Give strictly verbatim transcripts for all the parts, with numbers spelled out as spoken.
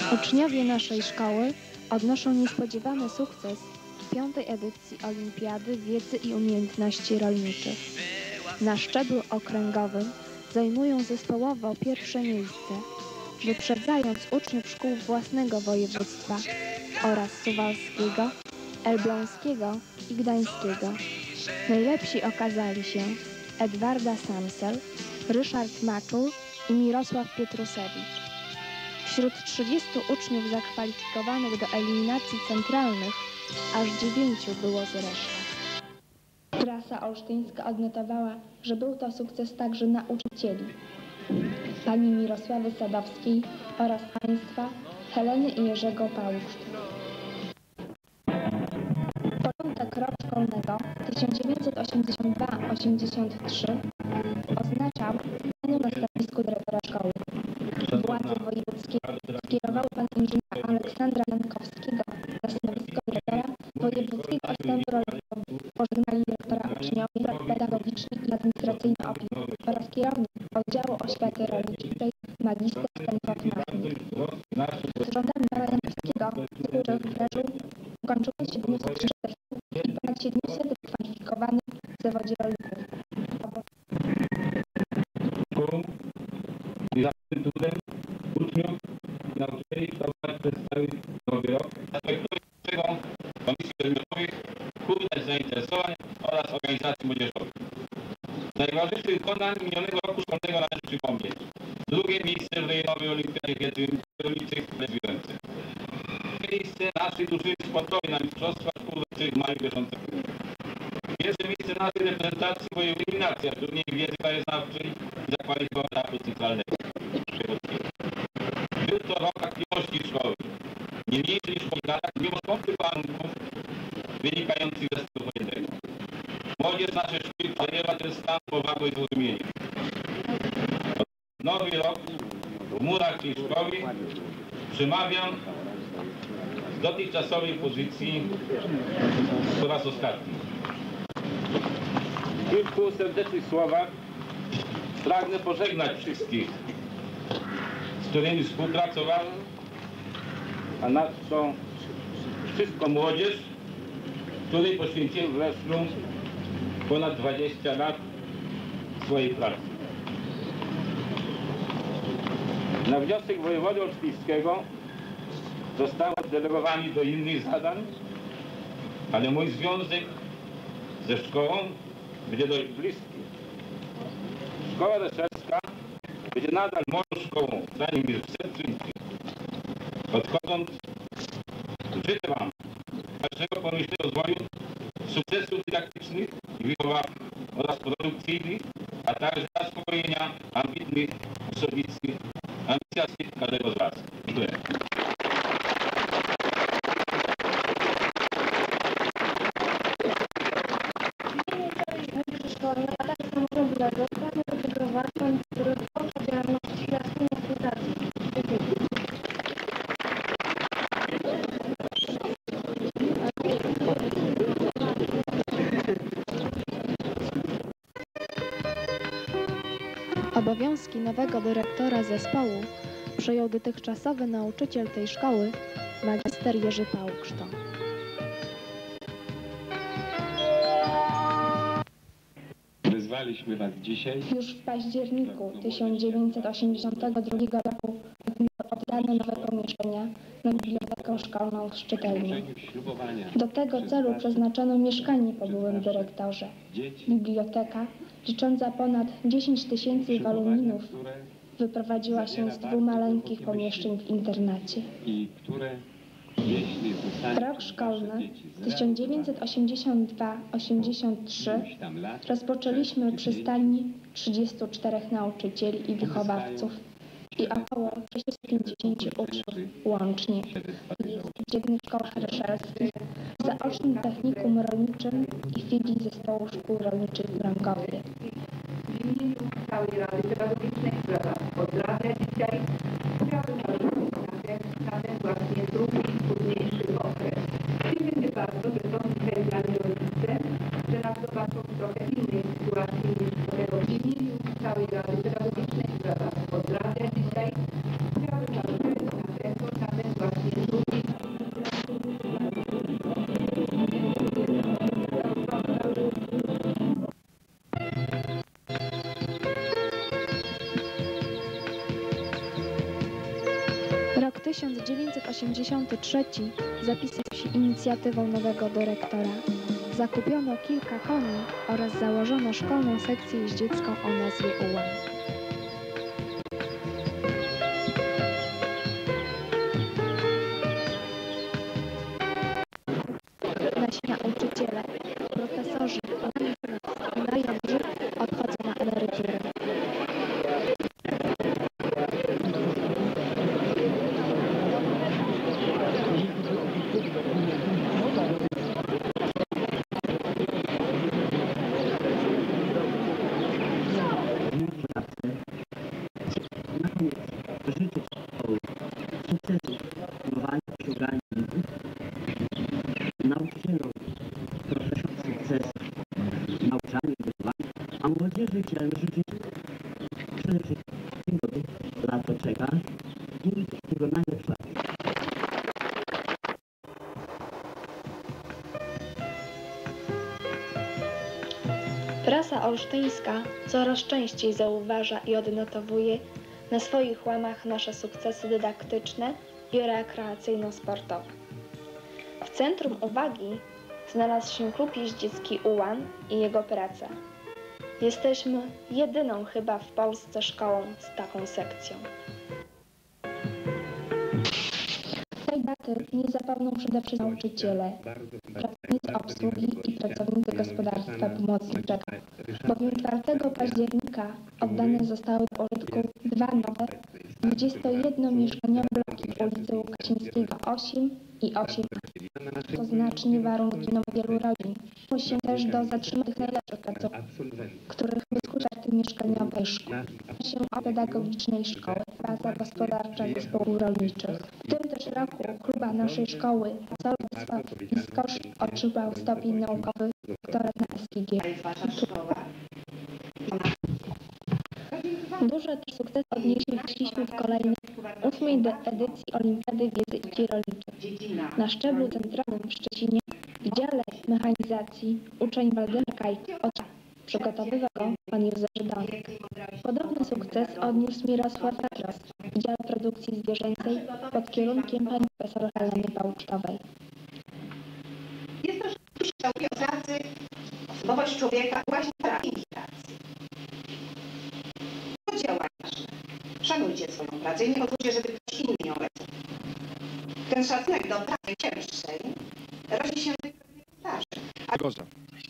Uczniowie naszej szkoły odnoszą niespodziewany sukces w piątej edycji Olimpiady Wiedzy i Umiejętności Rolniczych. Na szczeblu okręgowym zajmują zespołowo pierwsze miejsce, wyprzedzając uczniów szkół własnego województwa oraz suwalskiego, elbląskiego i gdańskiego. Najlepsi okazali się Edwarda Samsel, Ryszard Maczul i Mirosław Pietrusewicz. Wśród trzydziestu uczniów zakwalifikowanych do eliminacji centralnych aż dziewięciu było z reszty. Prasa olsztyńska odnotowała, że był to sukces także nauczycieli, pani Mirosławy Sadowskiej oraz państwa Heleny i Jerzego Pałuszcz. Początek roku szkolnego tysiąc dziewięćset osiemdziesiąt dwa osiemdziesiąt trzy oznaczał zmianę na stanowisku dyrektora szkoły. Władze wojewódzkie skierowały pan inżyniera Aleksandra Jankowskiego na stanowisko dyrektora wojewódzkiego ośrodka rolnego. Pożegnali dyrektora uczniowie, pedagogiczni i administracyjny opiekunów oraz kierownik oddziału oświaty rolniczej magister Stanisław Machnik. Z rządami pana Jankowskiego służył wdrożył ukończyło siedemset trzydzieści i ponad siedemset wykwalifikowanych w zawodzie rolników. I za tym trudem uczniów i nauczycieli kształtować przez cały nowy rok. Aspektującego Komisji Przedmiotowych, kurde zainteresowań oraz organizacji młodzieżowych. Najważniejszych dokonań minionego roku szkolnego należy przypomnieć. Drugie miejsce w rejonowej olimpiadzie wiedzy rolniczych w Lewiłęce. Miejsce naszej drużyny sportowej na mistrzostwach szkół rolniczych w maju bieżącego. Pierwsze miejsce naszej reprezentacji była eliminacja w turnieju wiedzy krajoznawczej i zakwalifikowania etapu centralnego. Był to rok aktywności szkoły, nie mniejszy niż w pogadach, mimo skąpych warunków wynikających ze stylu wojennego. Młodzież naszej szkoły przejęła ten stan powagą i zrozumieniem. Nowy rok w murach tej szkoły przemawiam z dotychczasowej pozycji po raz ostatni. W kilku serdecznych słowach pragnę pożegnać wszystkich, z którymi współpracowałem, a nadto wszystko młodzież, której poświęciłem w Lesznu ponad dwadzieścia lat swojej pracy. Na wniosek wojewody olsztyńskiego zostałem oddelegowany do innych zadań, ale mój związek ze szkołą będzie dość bliski. Szkoła Leszewska będzie nadal moją szkołą, zanim mi w sercu. Odchodząc, życzę Wam dalszego pomyślnego rozwoju, sukcesów dydaktycznych i wychowawczych oraz produkcyjnych, a także zaspokojenia ambitnych osobistych ambicji każdego z Was. Dziękuję. Obowiązki nowego dyrektora zespołu przejął dotychczasowy nauczyciel tej szkoły, magister Jerzy Pałukszto. Wezwaliśmy Was dzisiaj. Już w październiku tysiąc dziewięćset osiemdziesiątego drugiego roku oddano nowe pomieszczenia na Bibliotekę Szkolną w Szczytelnie. Do tego celu przeznaczono mieszkanie po byłym dyrektorze. Biblioteka, licząca ponad dziesięć tysięcy woluminów, wyprowadziła się z dwóch maleńkich pomieszczeń w internacie. Rok szkolny tysiąc dziewięćset osiemdziesiąt dwa osiemdziesiąt trzy rozpoczęliśmy przy stajni trzydziestu czterech nauczycieli i wychowawców i około sześciuset pięćdziesięciu uczniów łącznie. Jest w dziednych szkołach reszelskich, zaocznym technikum rolniczym i filii zespołu szkół rolniczych w Wrągowie. W imieniu całej Rady Pedagogicznej, która pozdrawia dzisiaj, chciałabym na ten, na ten właśnie trudny i trudniejszy okres. Cieszę się bardzo, że są dzisiaj z nami rodzice, że nas zobaczą w trochę innej sytuacji niż tego. W imieniu całej Rady Pedagogicznej, która Was pozdrawia dzisiaj, chciałabym na ten, na ten tysiąc dziewięćset osiemdziesiąty trzeci zapisał się inicjatywą nowego dyrektora. Zakupiono kilka koni oraz założono szkolną sekcję jeździecką o nazwie UłAN. Nasi nauczyciele, profesorzy i najlepsi odchodzą na emeryturę. Życzę szkoły sukcesu, budowania, osiągania nauczycielom, profesorom sukcesu, nauczaniu, wychowania, a młodzieży chciałem życzyć przede wszystkim przygody, lato czeka i wszystkiego najlepszego. Prasa olsztyńska coraz częściej zauważa i odnotowuje na swoich łamach nasze sukcesy dydaktyczne i rekreacyjno-sportowe. W centrum uwagi znalazł się klub jeździecki UłAN i jego praca. Jesteśmy jedyną chyba w Polsce szkołą z taką sekcją. Tej daty nie zapomną przede wszystkim nauczyciele, pracownicy obsługi i pracownicy gospodarstwa pomocniczego, bowiem czwartego października oddane zostały do użytku dwa nowe, dwudziestojednomieszkaniowe bloki w ulicy Łukasińskiego osiem i osiem. To znacznie warunki na wielu rodzin. Musi też do zatrzymanych najlepszych pracowników, których wyskutek mieszkaniowej szkoły się o pedagogicznej szkoły, baza gospodarcza zespołów rolniczych. W tym też roku kluba naszej szkoły Solectwo Biskosz otrzymał stopień naukowy doktora na S K G. Duże też sukcesy odnieśliśmy w kolejnej ósmej edycji Olimpiady Wiedzy i Rolniczej. Na szczeblu centralnym w Szczecinie w dziale mechanizacji uczeń Waldemar Kajka przygotowywał go pan Józef Żydonek. Podobny sukces odniósł Mirosław Atlas w dziale produkcji zwierzęcej pod kierunkiem pani profesor Heleny Pałcztowej. Jest to kształt pracy, osobowość człowieka właśnie pracy imitacji. Działania nasze. Szanujcie swoją pracę i nie pozwólcie, żeby ktoś inny ją lecił. Ten szacunek do pracy cięższej rodzi się w staży. Grzegorza.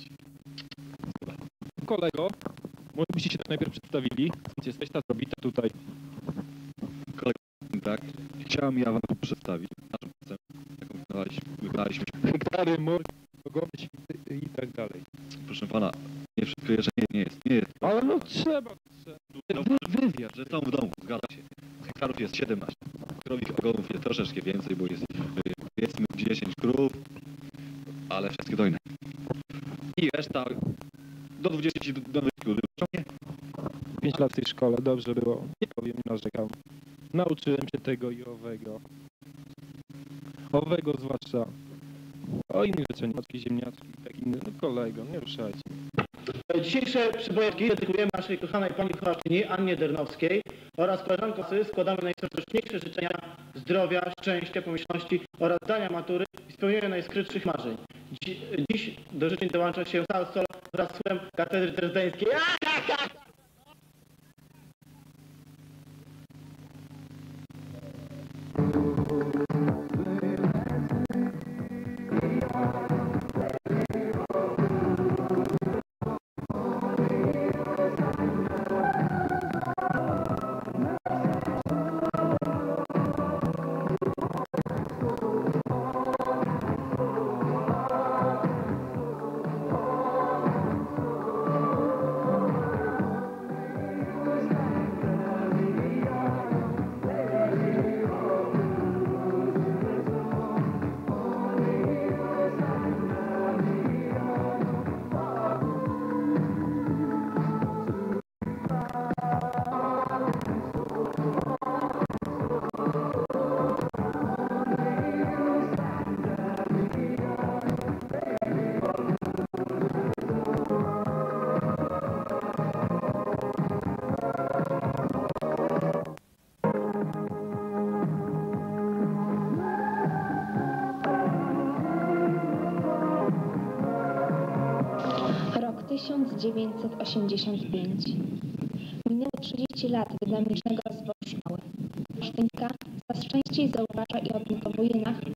Kolego, może byście się tak najpierw przedstawili, skąd jesteś, ta zrobita tutaj. Kolego, tak, chciałem ja wam przedstawić naszą pracę, jaką wykonaliśmy, wykonaliśmy. Hektary, morg, pogody, świty i tak dalej. Proszę pana, nie wszystko jeszcze nie, nie jest, nie jest. Ale no trzeba, trzeba. No, wywiad, że są w domu, zgadza się. Hektarów jest siedemnaście, krowich ogonów jest troszeczkę więcej, bo jest, powiedzmy, dziesięć krów, ale wszystkie dojne. I reszta do dwudziestu do dwudziestu ciągnie. Pięć lat w tej szkole, dobrze było, nie powiem, nie narzekam. Nauczyłem się tego i owego. Owego zwłaszcza. O innych rzeczach, matki ziemniaczki i tak inne. No kolego, nie ruszajcie. Dzisiejsze przybojówki dedykujemy naszej kochanej pani wychowawczyni Annie Dernowskiej oraz koleżankom składamy najserdeczniejsze życzenia zdrowia, szczęścia, pomyślności oraz zdania matury i spełnienia najskrytszych marzeń. Dziś, dziś do życzeń dołącza się cały solo wraz z chórem katedry drezdeńskiej. tysiąc dziewięćset osiemdziesiąt pięć. Minęło trzydzieści lat dynamicznego rozwoju szkoły. Sztynka coraz częściej zauważa i odnotowuje na